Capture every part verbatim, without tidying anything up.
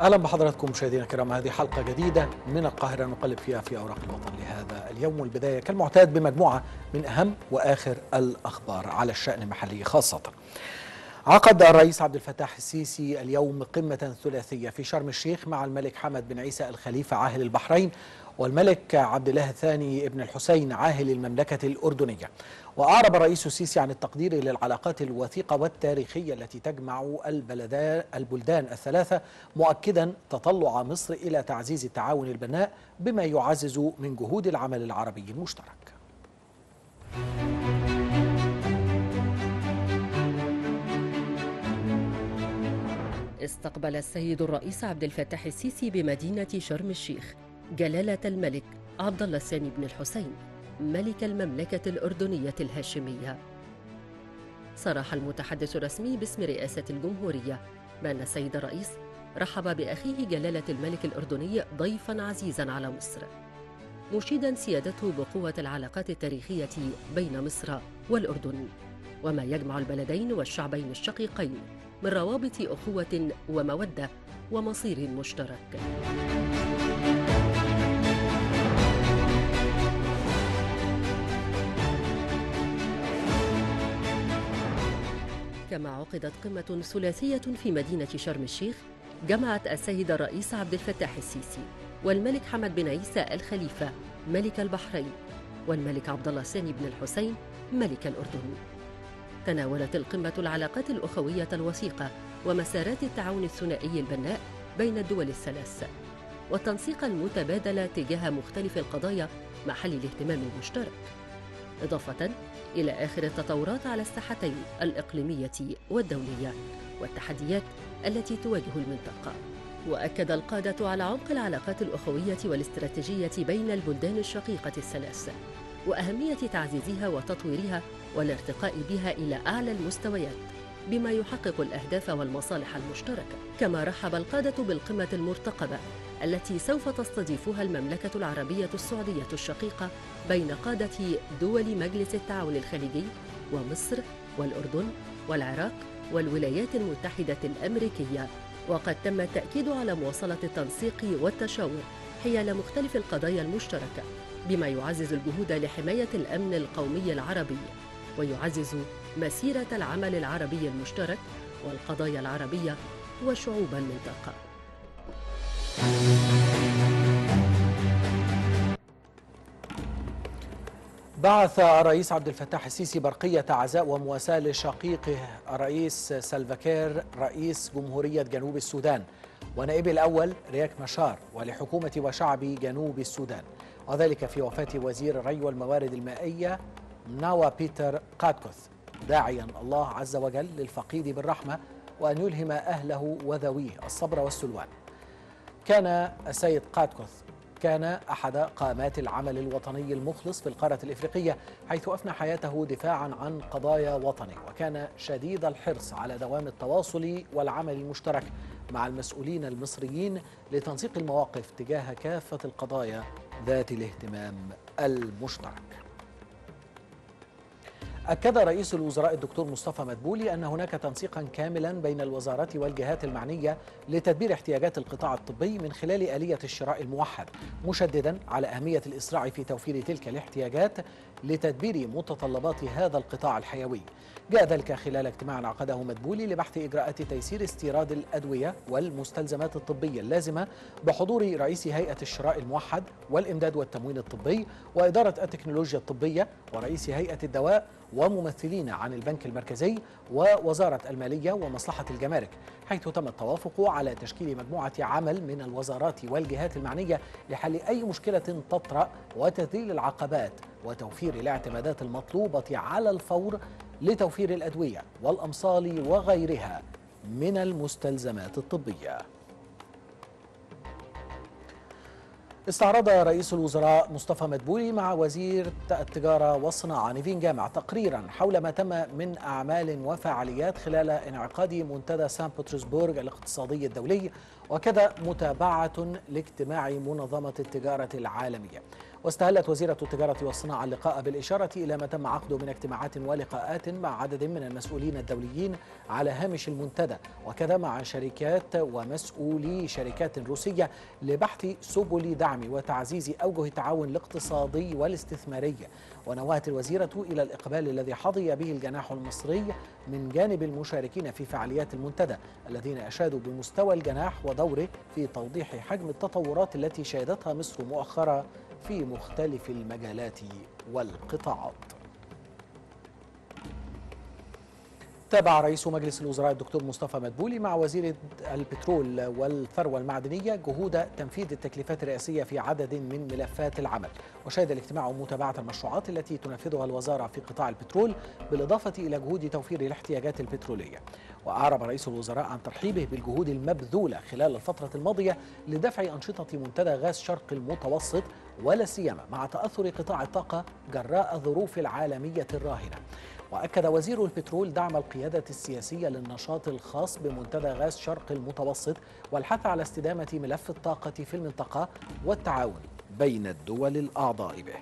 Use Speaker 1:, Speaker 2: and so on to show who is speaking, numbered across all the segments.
Speaker 1: أهلا بحضراتكم مشاهدينا الكرام. هذه حلقة جديدة من القاهرة نقلب فيها في أوراق الوطن لهذا اليوم، والبداية كالمعتاد بمجموعة من أهم وآخر الأخبار على الشأن المحلي خاصة. عقد الرئيس عبد الفتاح السيسي اليوم قمة ثلاثية في شرم الشيخ مع الملك حمد بن عيسى الخليفة عاهل البحرين والملك عبد الله الثاني ابن الحسين عاهل المملكة الأردنية. وأعرب الرئيس السيسي عن التقدير للعلاقات الوثيقة والتاريخية التي تجمع البلدان الثلاثة، مؤكدا تطلع مصر إلى تعزيز التعاون البناء بما يعزز من جهود العمل العربي المشترك.
Speaker 2: استقبل السيد الرئيس عبد الفتاح السيسي بمدينة شرم الشيخ جلالة الملك عبد الله الثاني بن الحسين ملك المملكة الأردنية الهاشمية. صرح المتحدث الرسمي باسم رئاسة الجمهورية بأن السيد الرئيس رحب بأخيه جلالة الملك الأردني ضيفاً عزيزاً على مصر، مشيداً سيادته بقوة العلاقات التاريخية بين مصر والأردن وما يجمع البلدين والشعبين الشقيقين من روابط أخوة ومودة ومصير مشترك. كما عقدت قمة ثلاثية في مدينة شرم الشيخ جمعت السيد الرئيس عبد الفتاح السيسي والملك حمد بن عيسى الخليفة ملك البحرين والملك عبد الله الثاني بن الحسين ملك الأردن. تناولت القمة العلاقات الأخوية الوثيقة ومسارات التعاون الثنائي البناء بين الدول الثلاث والتنسيق المتبادل تجاه مختلف القضايا محل الاهتمام المشترك، إضافة إلى آخر التطورات على الساحتين الإقليمية والدولية والتحديات التي تواجه المنطقة. وأكد القادة على عمق العلاقات الأخوية والاستراتيجية بين البلدان الشقيقة الثلاث وأهمية تعزيزها وتطويرها والارتقاء بها إلى أعلى المستويات بما يحقق الأهداف والمصالح المشتركة. كما رحب القادة بالقمة المرتقبة التي سوف تستضيفها المملكة العربية السعودية الشقيقة بين قادة دول مجلس التعاون الخليجي ومصر والأردن والعراق والولايات المتحدة الأمريكية. وقد تم التأكيد على مواصلة التنسيق والتشاور حيال مختلف القضايا المشتركة بما يعزز الجهود لحماية الأمن القومي العربي ويعزز مسيرة العمل العربي المشترك والقضايا العربية وشعوب المنطقة.
Speaker 1: بعث الرئيس عبد الفتاح السيسي برقية عزاء ومواساة لشقيقه الرئيس سلفا كير رئيس جمهورية جنوب السودان ونائبه الأول رياك مشار ولحكومة وشعب جنوب السودان، وذلك في وفاة وزير الري والموارد المائية ناوا بيتر قاتكوث، داعيا الله عز وجل للفقيد بالرحمة وأن يلهم أهله وذويه الصبر والسلوان. كان السيد قاتكوث كان أحد قامات العمل الوطني المخلص في القارة الإفريقية، حيث أفنى حياته دفاعا عن قضايا وطنه، وكان شديد الحرص على دوام التواصل والعمل المشترك مع المسؤولين المصريين لتنسيق المواقف تجاه كافة القضايا ذات الاهتمام المشترك. أكد رئيس الوزراء الدكتور مصطفى مدبولي أن هناك تنسيقا كاملا بين الوزارات والجهات المعنية لتدبير احتياجات القطاع الطبي من خلال آلية الشراء الموحد، مشددا على أهمية الإسراع في توفير تلك الاحتياجات لتدبير متطلبات هذا القطاع الحيوي. جاء ذلك خلال اجتماع عقده مدبولي لبحث إجراءات تيسير استيراد الأدوية والمستلزمات الطبية اللازمة بحضور رئيس هيئة الشراء الموحد والإمداد والتموين الطبي وإدارة التكنولوجيا الطبية ورئيس هيئة الدواء وممثلين عن البنك المركزي ووزارة المالية ومصلحة الجمارك، حيث تم التوافق على تشكيل مجموعة عمل من الوزارات والجهات المعنية لحل أي مشكلة تطرأ وتذليل العقبات وتوفير الاعتمادات المطلوبة على الفور لتوفير الأدوية والأمصال وغيرها من المستلزمات الطبية. استعرض رئيس الوزراء مصطفى مدبولي مع وزير التجارة والصناعة نيفين جامع تقريرا حول ما تم من أعمال وفعاليات خلال انعقاد منتدى سان بطرسبورغ الاقتصادي الدولي، وكذا متابعة لاجتماع منظمة التجارة العالمية. واستهلت وزيرة التجارة والصناعة اللقاء بالإشارة إلى ما تم عقده من اجتماعات ولقاءات مع عدد من المسؤولين الدوليين على هامش المنتدى، وكذا مع شركات ومسؤولي شركات روسية لبحث سبل دعم وتعزيز أوجه التعاون الاقتصادي والاستثماري. ونوهت الوزيرة إلى الإقبال الذي حظي به الجناح المصري من جانب المشاركين في فعاليات المنتدى، الذين أشادوا بمستوى الجناح ودوره في توضيح حجم التطورات التي شهدتها مصر مؤخرا في مختلف المجالات والقطاعات. تابع رئيس مجلس الوزراء الدكتور مصطفى مدبولي مع وزير البترول والثروة المعدنية جهود تنفيذ التكليفات الرئاسية في عدد من ملفات العمل، وشهد الاجتماع متابعة المشروعات التي تنفذها الوزارة في قطاع البترول بالإضافة إلى جهود توفير الاحتياجات البترولية. وأعرب رئيس الوزراء عن ترحيبه بالجهود المبذولة خلال الفترة الماضية لدفع أنشطة منتدى غاز شرق المتوسط، ولا سيما مع تأثر قطاع الطاقة جراء الظروف العالمية الراهنة. وأكد وزير البترول دعم القيادة السياسية للنشاط الخاص بمنتدى غاز شرق المتوسط والحث على استدامة ملف الطاقة في المنطقة والتعاون بين الدول الأعضاء به.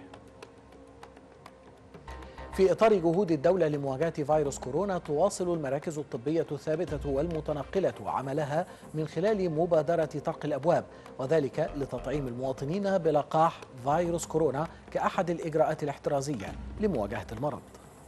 Speaker 1: في إطار جهود الدولة لمواجهة فيروس كورونا، تواصل المراكز الطبية الثابتة والمتنقلة عملها من خلال مبادرة طرق الأبواب، وذلك لتطعيم المواطنين بلقاح فيروس كورونا كأحد الإجراءات الاحترازية لمواجهة المرض.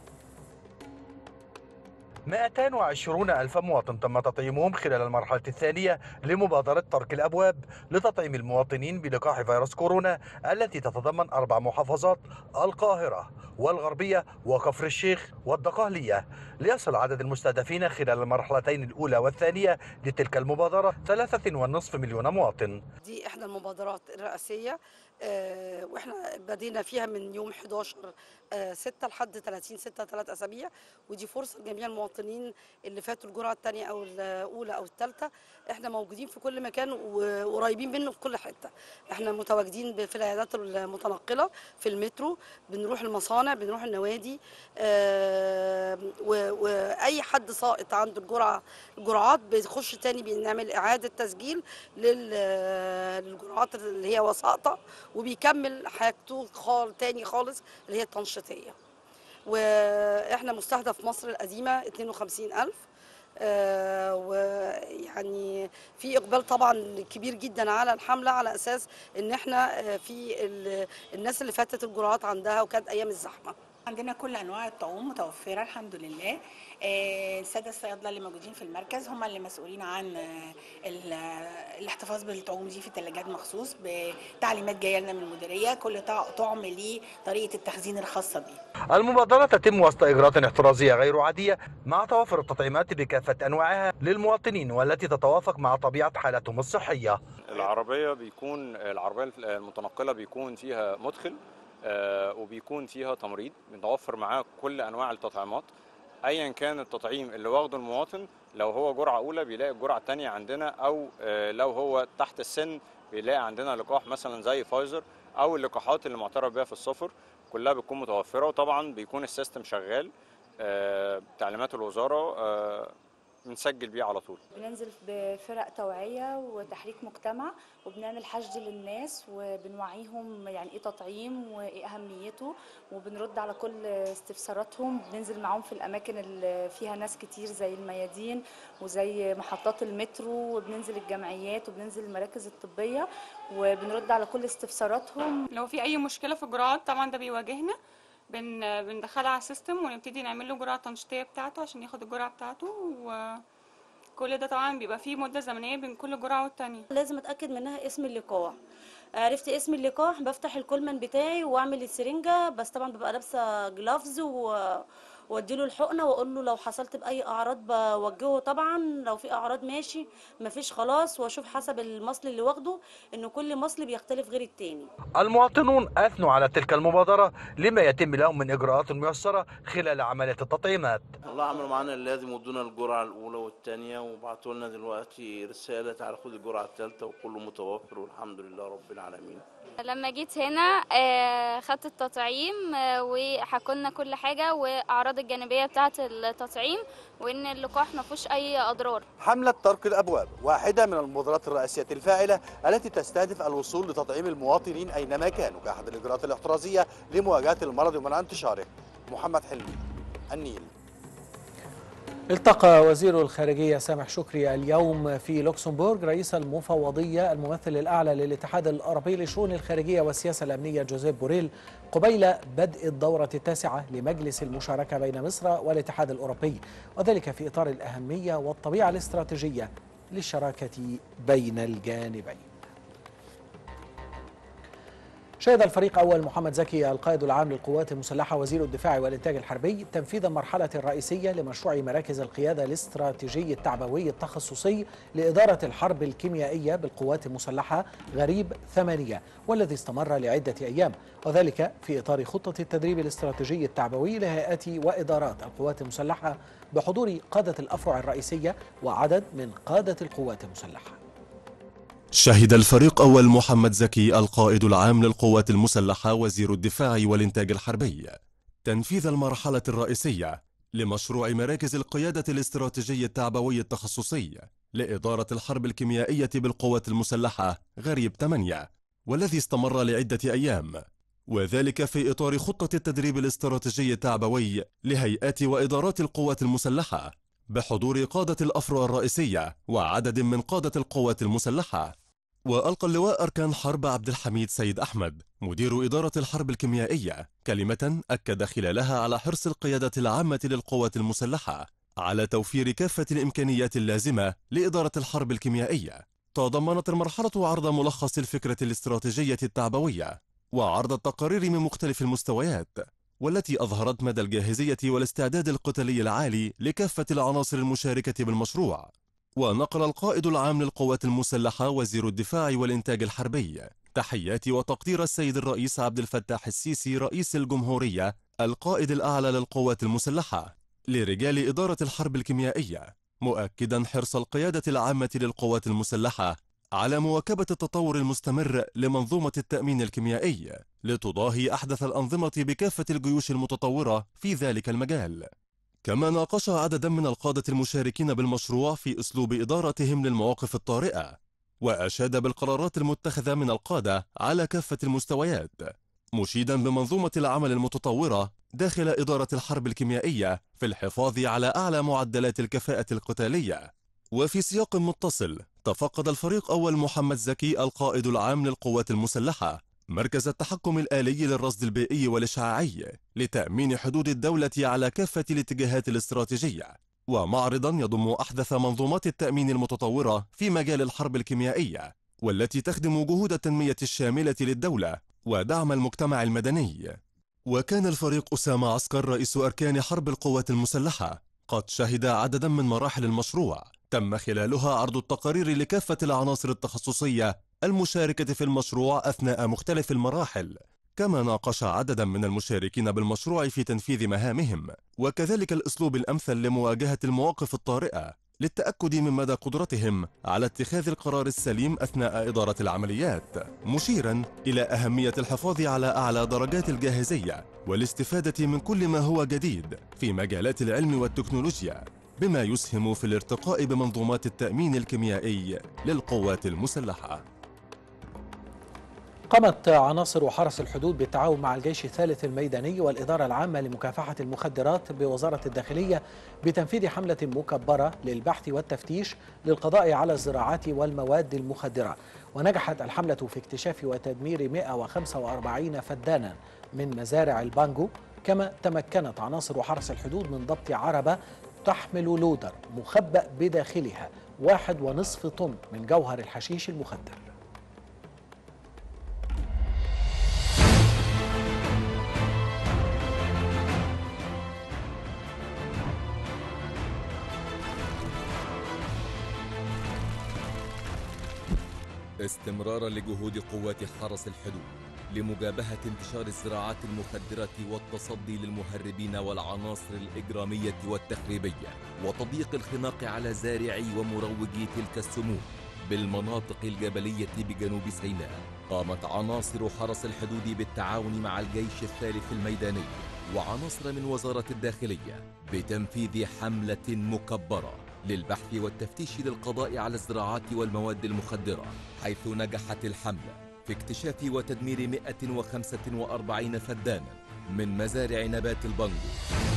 Speaker 3: مئتين وعشرين ألف مواطن تم تطعيمهم خلال المرحلة الثانية لمبادرة طرق الأبواب لتطعيم المواطنين بلقاح فيروس كورونا التي تتضمن أربع محافظات: القاهرة والغربية وكفر الشيخ والدقهلية، ليصل عدد المستهدفين خلال المرحلتين الأولى والثانية لتلك المبادرة ثلاثة ونصف مليون مواطن.
Speaker 4: دي إحدى المبادرات الرئاسية، آه واحنا بدينا فيها من يوم حداشر ستة لحد ثلاثين ستة، ثلاث اسابيع، ودي فرصه لجميع المواطنين اللي فاتوا الجرعه الثانيه او الاولى او الثالثه. احنا موجودين في كل مكان وقريبين منه في كل حته. احنا متواجدين في العيادات المتنقله، في المترو، بنروح المصانع، بنروح النوادي، آه واي حد ساقط عنده الجرعه الجرعات بيخش تاني، بنعمل اعاده تسجيل للجرعات اللي هي وساقطه، وبيكمل حاجته خال تاني خالص اللي هي التنشيطيه. واحنا مستهدف مصر القديمه اثنين وخمسين ألف، آه ويعني في اقبال طبعا كبير جدا على الحمله، على اساس ان احنا في الناس اللي فاتت الجرعات عندها وكانت ايام الزحمه.
Speaker 5: عندنا كل انواع الطعوم متوفره الحمد لله. الساده الصيادله اللي موجودين في المركز هم اللي مسؤولين عن الاحتفاظ بالطعوم دي في ثلاجات مخصوص بتعليمات جايه لنا من المديريه، كل طعم ليه طريقه التخزين الخاصه بيه.
Speaker 3: المبادره تتم وسط اجراءات احترازيه غير عاديه مع توافر التطعيمات بكافه انواعها للمواطنين والتي تتوافق مع طبيعه حالتهم الصحيه.
Speaker 6: العربيه بيكون العربيه المتنقله بيكون فيها مدخل آه وبيكون فيها تمريض، بنتوفر معاه كل انواع التطعيمات ايا كان التطعيم اللي واخده المواطن. لو هو جرعه اولى بيلاقي الجرعه الثانيه عندنا، او آه لو هو تحت السن بيلاقي عندنا لقاح مثلا زي فايزر، او اللقاحات اللي معترف بها في السفر كلها بتكون متوفره. وطبعا بيكون السيستم شغال، آه تعليمات الوزاره آه بنسجل بيه على طول.
Speaker 7: بننزل بفرق توعية وتحريك مجتمع، وبنعمل حشد للناس وبنوعيهم يعني ايه تطعيم وايه اهميته، وبنرد على كل استفساراتهم. بننزل معاهم في الاماكن اللي فيها ناس كتير زي الميادين وزي محطات المترو، وبننزل الجمعيات وبننزل المراكز الطبية وبنرد على كل استفساراتهم.
Speaker 8: لو في اي مشكلة في الجرعات طبعا ده بيواجهنا، بن بندخلها على السيستم ونبتدي نعمل له جرعه تنشيطيه بتاعته عشان ياخد الجرعه بتاعته. وكل ده طبعا بيبقى فيه مده زمنيه بين كل جرعه والتانيه.
Speaker 9: لازم اتاكد منها اسم اللقاح. عرفت اسم اللقاح بفتح الكولمان بتاعي واعمل السرنجه، بس طبعا ببقى لابسه جلافز و واديله الحقنه واقول له لو حصلت باي اعراض بوجهه. طبعا لو في اعراض ماشي، مفيش خلاص، واشوف حسب المصل اللي واخده، ان كل مصل بيختلف غير التاني.
Speaker 3: المواطنون اثنوا على تلك المبادره لما يتم لهم من اجراءات ميسره خلال عمليه التطعيمات.
Speaker 10: الله عملوا معانا لازم ودونا الجرعه الاولى والثانيه، وبعتوا لنا دلوقتي رساله تعالى خد الجرعه الثالثه، وكله متوفر والحمد لله رب العالمين.
Speaker 11: لما جيت هنا خدت التطعيم وحكوا لنا كل حاجه واعراض الأعراض الجانبية بتاعة التطعيم، وإن اللقاح ما فيهوش أي أضرار.
Speaker 3: حملة طرق الأبواب واحدة من المبادرات الرئاسية الفاعلة التي تستهدف الوصول لتطعيم المواطنين أينما كانوا كأحد الإجراءات الاحترازية لمواجهة المرض ومنع انتشاره. محمد حلمي، النيل.
Speaker 1: التقى وزير الخارجية سامح شكري اليوم في لوكسمبورغ رئيس المفوضية الممثل الأعلى للاتحاد الأوروبي لشؤون الخارجية والسياسة الأمنية جوزيف بوريل قبيل بدء الدورة التاسعة لمجلس المشاركة بين مصر والاتحاد الأوروبي، وذلك في إطار الأهمية والطبيعة الاستراتيجية للشراكة بين الجانبين. شهد الفريق أول محمد زكي القائد العام للقوات المسلحة وزير الدفاع والإنتاج الحربي تنفيذ المرحلة الرئيسية لمشروع مراكز القيادة الاستراتيجي التعبوي التخصصي لإدارة الحرب الكيميائية بالقوات المسلحة غريب ثمانية، والذي استمر لعدة أيام، وذلك في إطار خطة التدريب الاستراتيجي التعبوي لهيئات وإدارات القوات المسلحة بحضور قادة الأفرع الرئيسية وعدد من قادة القوات المسلحة.
Speaker 12: شهد الفريق أول محمد زكي القائد العام للقوات المسلحة وزير الدفاع والإنتاج الحربي تنفيذ المرحلة الرئيسية لمشروع مراكز القيادة الاستراتيجي التعبوي التخصصي لإدارة الحرب الكيميائية بالقوات المسلحة غريب ثمانية، والذي استمر لعدة أيام، وذلك في إطار خطة التدريب الاستراتيجي التعبوي لهيئات وإدارات القوات المسلحة بحضور قادة الأفرع الرئيسية وعدد من قادة القوات المسلحة. وألقى اللواء أركان حرب عبد الحميد سيد أحمد مدير إدارة الحرب الكيميائية كلمة أكد خلالها على حرص القيادة العامة للقوات المسلحة على توفير كافة الإمكانيات اللازمة لإدارة الحرب الكيميائية. تضمنت المرحلة عرض ملخص الفكرة الاستراتيجية التعبوية وعرض التقارير من مختلف المستويات، والتي أظهرت مدى الجاهزية والاستعداد القتالي العالي لكافة العناصر المشاركة بالمشروع. ونقل القائد العام للقوات المسلحة وزير الدفاع والإنتاج الحربي تحيات وتقدير السيد الرئيس عبد الفتاح السيسي رئيس الجمهورية القائد الأعلى للقوات المسلحة لرجال إدارة الحرب الكيميائية، مؤكدا حرص القيادة العامة للقوات المسلحة على مواكبة التطور المستمر لمنظومة التأمين الكيميائي لتضاهي أحدث الأنظمة بكافة الجيوش المتطورة في ذلك المجال. كما ناقش عددا من القادة المشاركين بالمشروع في أسلوب إدارتهم للمواقف الطارئة، وأشاد بالقرارات المتخذة من القادة على كافة المستويات، مشيدا بمنظومة العمل المتطورة داخل إدارة الحرب الكيميائية في الحفاظ على أعلى معدلات الكفاءة القتالية. وفي سياق متصل تفقد الفريق أول محمد زكي القائد العام للقوات المسلحة مركز التحكم الآلي للرصد البيئي والإشعاعي لتأمين حدود الدولة على كافة الاتجاهات الاستراتيجية، ومعرضا يضم أحدث منظومات التأمين المتطورة في مجال الحرب الكيميائية، والتي تخدم جهود التنمية الشاملة للدولة ودعم المجتمع المدني. وكان الفريق أسامة عسكر رئيس أركان حرب القوات المسلحة قد شهد عددا من مراحل المشروع تم خلالها عرض التقارير لكافة العناصر التخصصية المشاركة في المشروع أثناء مختلف المراحل، كما ناقش عددا من المشاركين بالمشروع في تنفيذ مهامهم، وكذلك الأسلوب الأمثل لمواجهة المواقف الطارئة للتأكد من مدى قدرتهم على اتخاذ القرار السليم أثناء إدارة العمليات، مشيرا إلى أهمية الحفاظ على أعلى درجات الجاهزية والاستفادة من كل ما هو جديد في مجالات العلم والتكنولوجيا، بما يسهم في الارتقاء بمنظومات التأمين الكيميائي للقوات المسلحة.
Speaker 1: قامت عناصر حرس الحدود بالتعاون مع الجيش الثالث الميداني والإدارة العامة لمكافحة المخدرات بوزارة الداخلية بتنفيذ حملة مكبرة للبحث والتفتيش للقضاء على الزراعات والمواد المخدرة، ونجحت الحملة في اكتشاف وتدمير مئة وخمسة وأربعين فدانا من مزارع البانجو. كما تمكنت عناصر حرس الحدود من ضبط عربة تحمل لودر مخبأ بداخلها واحد ونصف طن من جوهر الحشيش المخدر.
Speaker 13: استمرارا لجهود قوات حرس الحدود لمجابهة انتشار الزراعات المخدرة والتصدي للمهربين والعناصر الإجرامية والتخريبية وتضييق الخناق على زارعي ومروجي تلك السموم، بالمناطق الجبلية بجنوب سيناء. قامت عناصر حرس الحدود بالتعاون مع الجيش الثالث الميداني وعناصر من وزارة الداخلية بتنفيذ حملة مكبرة للبحث والتفتيش للقضاء على الزراعات والمواد المخدرة، حيث نجحت الحملة في اكتشاف وتدمير مئة وخمسة وأربعين فدانا من مزارع نبات البانجو.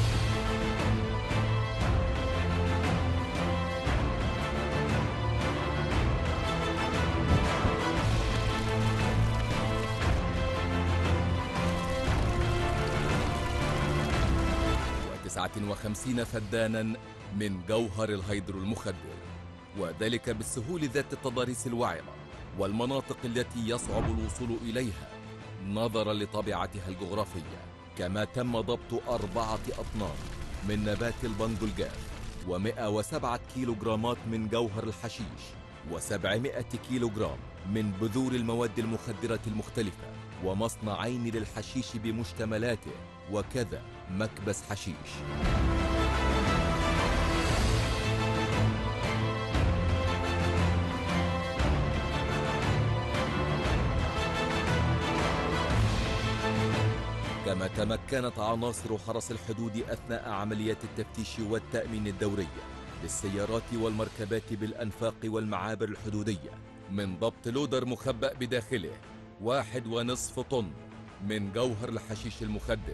Speaker 13: وتسعة وخمسين فدانا من جوهر الهيدرو المخدر، وذلك بالسهول ذات التضاريس الوعرة والمناطق التي يصعب الوصول إليها نظرا لطبيعتها الجغرافية. كما تم ضبط أربعة أطنان من نبات البانجو الجاف ومئة وسبعة كيلوغرامات من جوهر الحشيش وسبعمائة كيلوغرام من بذور المواد المخدرة المختلفة ومصنعين للحشيش بمشتملاته وكذا مكبس حشيش. كما تمكنت عناصر حرس الحدود أثناء عمليات التفتيش والتأمين الدوري للسيارات والمركبات بالأنفاق والمعابر الحدودية من ضبط لودر مخبأ بداخله واحد ونصف طن من جوهر الحشيش المخدر.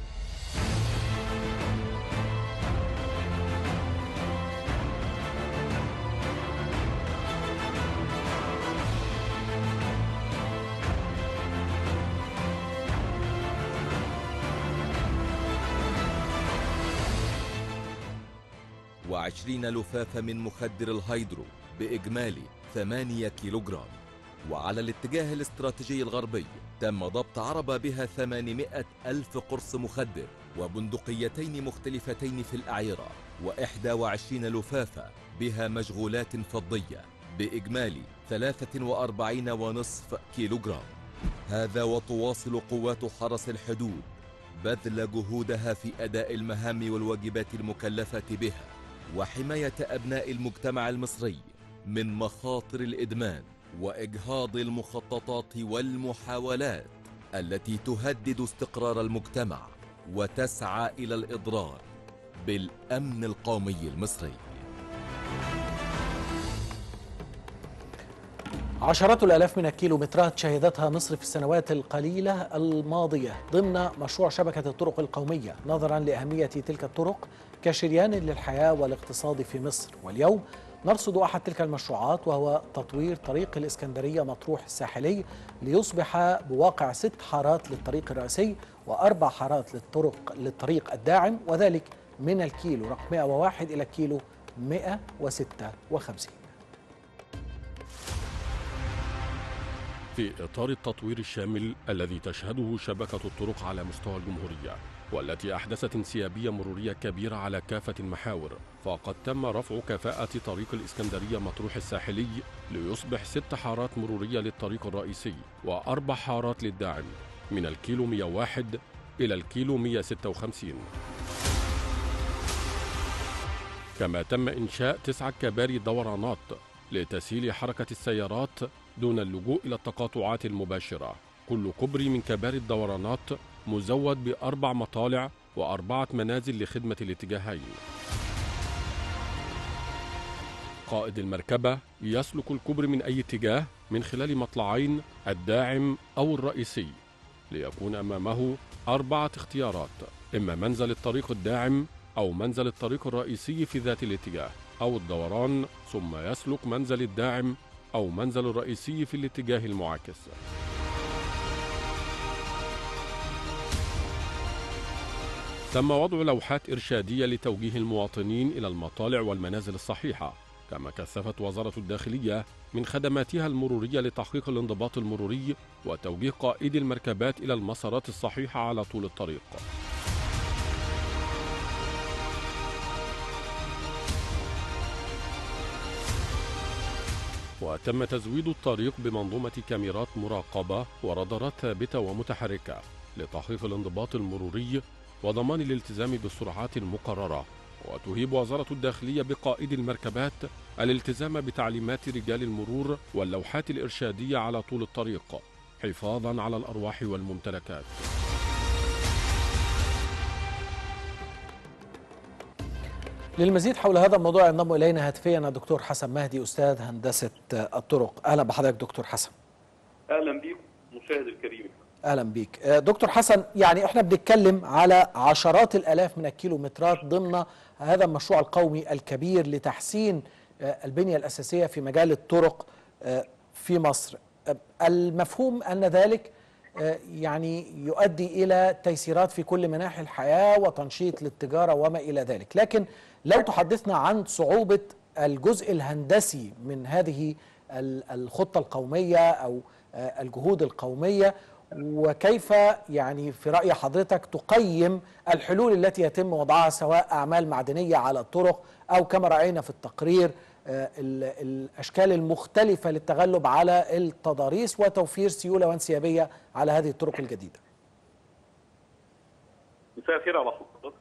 Speaker 13: وعشرين لفافة من مخدر الهيدرو بإجمالي ثمانية كيلوغرام. وعلى الاتجاه الاستراتيجي الغربي تم ضبط عربة بها ثمانمائة ألف قرص مخدر وبندقيتين مختلفتين في الأعيرة وإحدى وعشرين لفافة بها مشغولات فضية بإجمالي ثلاثة وأربعين ونصف كيلوغرام. هذا وتواصل قوات حرس الحدود بذل جهودها في أداء المهام والواجبات المكلفة بها وحماية أبناء المجتمع المصري من مخاطر الإدمان وإجهاض المخططات والمحاولات التي تهدد استقرار المجتمع وتسعى إلى الإضرار بالأمن القومي المصري.
Speaker 1: عشرات الآلاف من الكيلومترات شهدتها مصر في السنوات القليلة الماضية ضمن مشروع شبكة الطرق القومية نظرا لأهمية تلك الطرق كشريان للحياة والاقتصاد في مصر. واليوم نرصد أحد تلك المشروعات وهو تطوير طريق الإسكندرية مطروح الساحلي ليصبح بواقع ست حارات للطريق الرئيسي وأربع حارات للطرق للطريق الداعم، وذلك من الكيلو رقم مئة وواحد إلى الكيلو مئة وستة وخمسين.
Speaker 14: في إطار التطوير الشامل الذي تشهده شبكة الطرق على مستوى الجمهورية والتي أحدثت انسيابية مرورية كبيرة على كافة المحاور، فقد تم رفع كفاءة طريق الإسكندرية مطروح الساحلي ليصبح ست حارات مرورية للطريق الرئيسي وأربع حارات للداعم من الكيلو مئة وواحد إلى الكيلو مئة وستة وخمسين. كما تم إنشاء تسعة كباري دورانات لتسهيل حركة السيارات دون اللجوء إلى التقاطعات المباشرة. كل كوبري من كباري الدورانات مزود بأربع مطالع وأربعة منازل لخدمة الاتجاهين. قائد المركبة يسلك الكوبري من أي اتجاه من خلال مطلعين الداعم أو الرئيسي ليكون أمامه أربعة اختيارات، إما منزل الطريق الداعم أو منزل الطريق الرئيسي في ذات الاتجاه أو الدوران، ثم يسلك منزل الداعم أو منزل الرئيسي في الاتجاه المعاكس. تم وضع لوحات إرشادية لتوجيه المواطنين إلى المطالع والمنازل الصحيحة. كما كثفت وزارة الداخلية من خدماتها المرورية لتحقيق الانضباط المروري وتوجيه قائدي المركبات إلى المسارات الصحيحة على طول الطريق. وتم تزويد الطريق بمنظومة كاميرات مراقبة ورادارات ثابتة ومتحركة لتحقيق الانضباط المروري وضمان الالتزام بالسرعات المقررة وتهيب وزارة الداخلية بقائدي المركبات الالتزام بتعليمات رجال المرور واللوحات الإرشادية على طول الطريق حفاظا على الأرواح والممتلكات.
Speaker 1: للمزيد حول هذا الموضوع ينضم إلينا هاتفيا الدكتور حسن مهدي أستاذ هندسة الطرق. أهلا بحضرتك دكتور حسن.
Speaker 15: أهلا بيك مشاهد الكريم.
Speaker 1: أهلا بيك دكتور حسن. يعني احنا بنتكلم على عشرات الآلاف من الكيلومترات ضمن هذا المشروع القومي الكبير لتحسين البنية الأساسية في مجال الطرق في مصر. المفهوم أن ذلك يعني يؤدي إلى تيسيرات في كل مناحي الحياة وتنشيط للتجارة وما إلى ذلك، لكن لو تحدثنا عن صعوبة الجزء الهندسي من هذه الخطة القومية أو الجهود القومية، وكيف يعني في رأي حضرتك تقيم الحلول التي يتم وضعها سواء أعمال معدنية على الطرق أو كما رأينا في التقرير الأشكال المختلفة للتغلب على التضاريس وتوفير سيولة وانسيابية على هذه الطرق الجديدة.
Speaker 15: مساء الخير على حضرتك.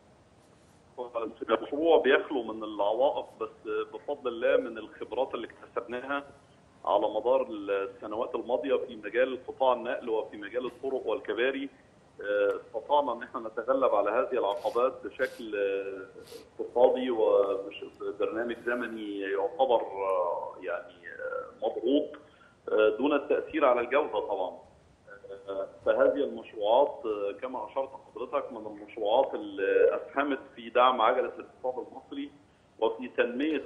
Speaker 15: المشروع بيخلو من العوائق، بس بفضل الله من الخبرات اللي اكتسبناها على مدار السنوات الماضية في مجال قطاع النقل وفي مجال الطرق والكباري، استطعنا ان احنا نتغلب على هذه العقبات بشكل اقتصادي وبرنامج زمني يعتبر يعني مضغوط دون التأثير على الجودة طبعا. فهذه المشروعات كما اشرت حضرتك من المشروعات اللي اسهمت في دعم عجلة الاقتصاد المصري وفي تنمية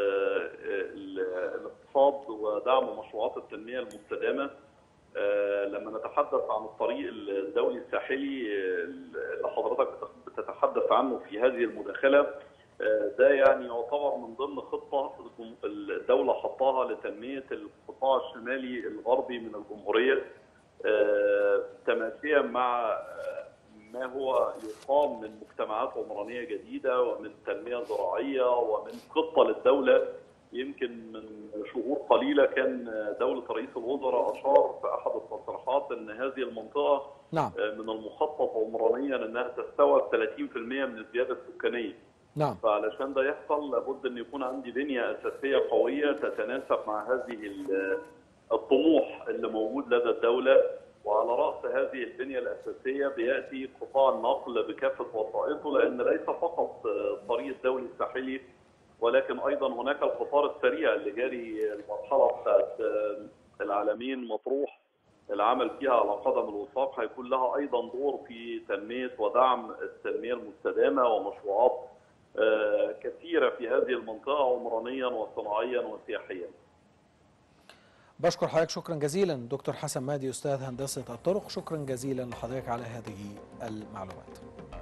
Speaker 15: الاقتصاد ودعم مشروعات التنمية المستدامة. لما نتحدث عن الطريق الدولي الساحلي اللي حضرتك بتتحدث عنه في هذه المداخلة، ده يعني يعتبر من ضمن خطة الدولة حطاها لتنمية القطاع الشمالي الغربي من الجمهورية، تماشيا مع ما هو يقام من مجتمعات عمرانية جديدة ومن تنمية زراعية ومن خطة للدولة. يمكن من شهور قليلة كان دولة رئيس الوزراء أشار في أحد التصريحات أن هذه المنطقة
Speaker 1: نعم.
Speaker 15: من المخطط عمرانيا أنها تستوعب ثلاثين بالمئة من الزيادة السكانية.
Speaker 1: نعم.
Speaker 15: فعلشان ده يحصل لابد أن يكون عندي بنية أساسية قوية تتناسب مع هذه الطموح اللي موجود لدى الدولة، وعلى رأس هذه البنية الأساسية بيأتي قطاع النقل بكافة وسائطه، لأن ليس فقط الطريق الدولي الساحلي ولكن أيضا هناك القطار السريع اللي جاري المرحلة بتاعت العالمين مطروح العمل فيها على قدم الوثاق، هيكون لها أيضا دور في تنمية ودعم التنمية المستدامة ومشروعات كثيرة في هذه المنطقة عمرانيا وصناعيا وسياحيا.
Speaker 1: بشكر حضرتك شكرا جزيلا دكتور حسن مهدي أستاذ هندسة الطرق، شكرا جزيلا لحضرتك على هذه المعلومات.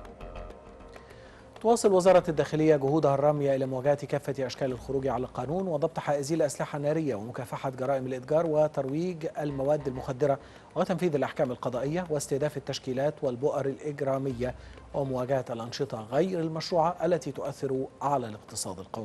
Speaker 1: تواصل وزارة الداخلية جهودها الرامية إلى مواجهة كافة أشكال الخروج على القانون وضبط حائزي الأسلحة النارية ومكافحة جرائم الإتجار وترويج المواد المخدرة وتنفيذ الأحكام القضائية واستهداف التشكيلات والبؤر الإجرامية ومواجهة الأنشطة غير المشروعة التي تؤثر على الاقتصاد القومي.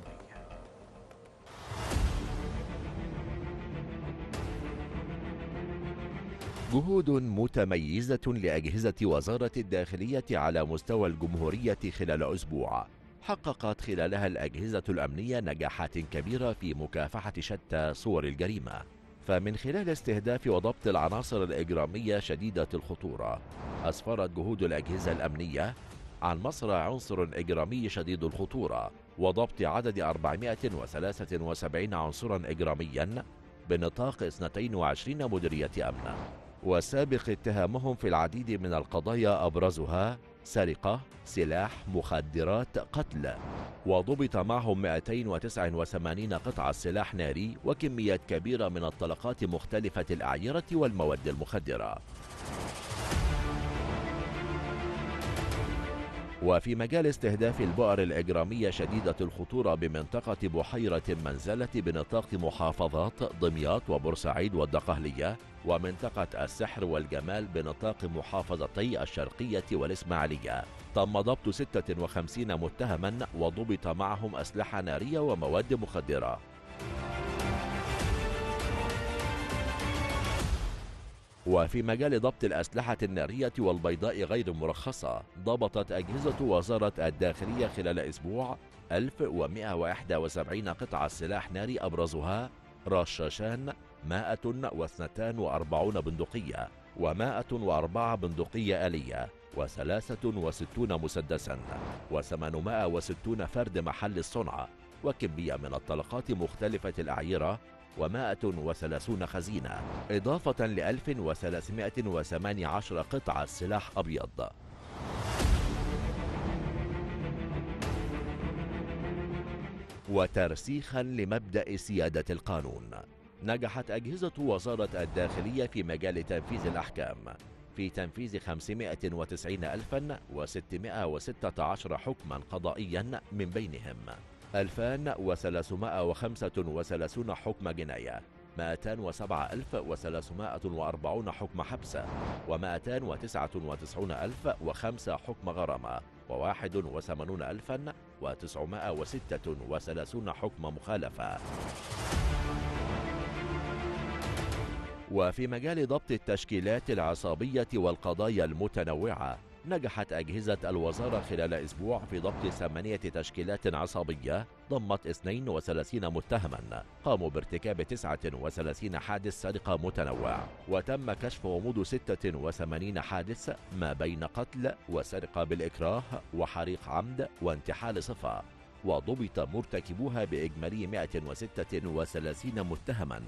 Speaker 16: جهود متميزة لأجهزة وزارة الداخلية على مستوى الجمهورية خلال أسبوع حققت خلالها الأجهزة الأمنية نجاحات كبيرة في مكافحة شتى صور الجريمة. فمن خلال استهداف وضبط العناصر الإجرامية شديدة الخطورة، أسفرت جهود الأجهزة الأمنية عن مصر عنصر إجرامي شديد الخطورة وضبط عدد أربعمائة وثلاثة وسبعين عنصرا إجراميا بنطاق اثنتين وعشرين مديرية أمن، وسابق اتهامهم في العديد من القضايا أبرزها سرقة، سلاح، مخدرات، قتل. وضبط معهم مئتين وتسعة وثمانين قطعة سلاح ناري وكميات كبيرة من الطلقات مختلفة الأعيرة والمواد المخدرة. وفي مجال استهداف البؤر الإجرامية شديدة الخطورة بمنطقة بحيرة منزلة بنطاق محافظات دمياط وبورسعيد والدقهلية، ومنطقة السحر والجمال بنطاق محافظتي الشرقية والإسماعيلية، تم ضبط ستة وخمسين متهما وضبط معهم أسلحة نارية ومواد مخدرة. وفي مجال ضبط الأسلحة النارية والبيضاء غير المرخصة، ضبطت أجهزة وزارة الداخلية خلال أسبوع ألف ومئة وواحد وسبعين قطعة سلاح ناري، أبرزها رشاشان مائة واثنتان وأربعون بندقية ومائة وأربعة بندقية آلية وثلاثة وستون مسدسا وثمانمائة وستون فرد محل الصنع، وكمية من الطلقات مختلفة الأعيرة ومائة وثلاثون خزينة، إضافة لألف وثلاثمائة وثمانية عشر قطعة سلاح أبيض. وترسيخا لمبدأ سيادة القانون، نجحت أجهزة وزارة الداخلية في مجال تنفيذ الأحكام في تنفيذ خمسمائة وتسعين ألفا وستمائة وستة عشر حكما قضائيا، من بينهم ألفان وثلاثمائة وخمسة وثلاثين حكم جناية، مائتين وسبعة آلاف وثلاثمائة وأربعين حكم حبس، ومائتين وتسعة وتسعين ألف وخمسة حكم غرامة، وواحد وثمانون ألفا وتسعمائة وستة وثلاثين حكم مخالفة. وفي مجال ضبط التشكيلات العصابية والقضايا المتنوعة، نجحت أجهزة الوزارة خلال أسبوع في ضبط ثمانية تشكيلات عصابية ضمت اثنين وثلاثين متهما قاموا بارتكاب تسعة وثلاثين حادث سرقة متنوع، وتم كشف غموض ستة وثمانين حادث ما بين قتل وسرقة بالإكراه وحريق عمد وانتحال صفة، وضبط مرتكبوها بإجمالي مائة وستة وثلاثين متهما.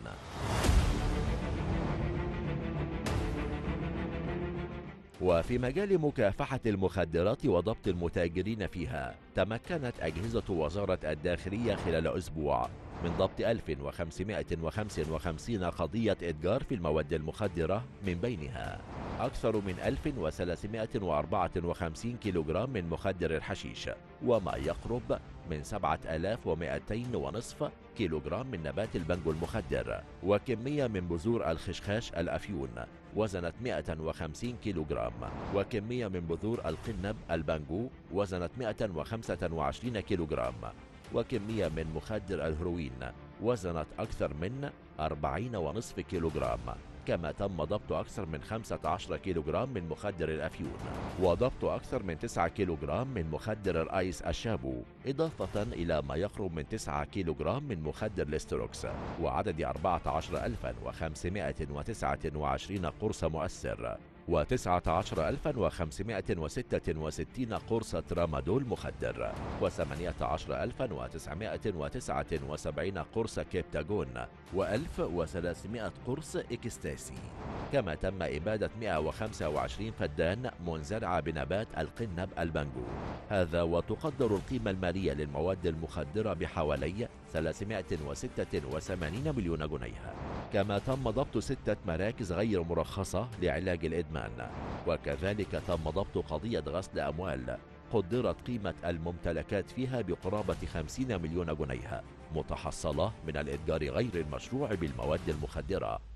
Speaker 16: وفي مجال مكافحة المخدرات وضبط المتاجرين فيها، تمكنت أجهزة وزارة الداخلية خلال أسبوع من ضبط ألف وخمسمائة وخمسة وخمسين قضية إتجار في المواد المخدرة، من بينها أكثر من ألف وثلاثمائة وأربعة وخمسين كيلوغرام من مخدر الحشيش، وما يقرب من سبعة آلاف ومائتين ونصف كيلوغرام من نبات البنجو المخدر، وكمية من بذور الخشخاش الأفيون وزنت مائة وخمسين كيلوغرام، وكمية من بذور القنب البانجو وزنت مائة وخمسة وعشرين كيلوغرام، وكمية من مخدر الهروين وزنت أكثر من أربعين ونصف كيلوغرام. كما تم ضبط أكثر من خمسة عشر كيلوغرام من مخدر الأفيون، وضبط أكثر من تسعة كيلوغرام من مخدر الآيس الشابو، إضافة إلى ما يقرب من تسعة كيلوغرام من مخدر الاستروكس، وعدد أربعة عشر ألفا وخمسمائة وتسعة وعشرين قرص مؤثر، وتسعة عشر ألفا وخمسمائة وستة وستين قرص ترامادول مخدر، وثمانية عشر ألفا وتسعمائة وتسعة وسبعين قرص كيبتاجون، وألف وثلاثمائة قرص إكستاسي. كما تم إبادة مائة وخمسة وعشرين فدان منزرعة بنبات القنب البانجو. هذا وتقدر القيمة المالية للمواد المخدرة بحوالي ثلاثمائة وستة وثمانين مليون جنيه. كما تم ضبط ستة مراكز غير مرخصة لعلاج الإدمان، وكذلك تم ضبط قضية غسل أموال قدرت قيمة الممتلكات فيها بقرابة خمسين مليون جنيه، متحصلة من الإتجار غير المشروع بالمواد المخدرة،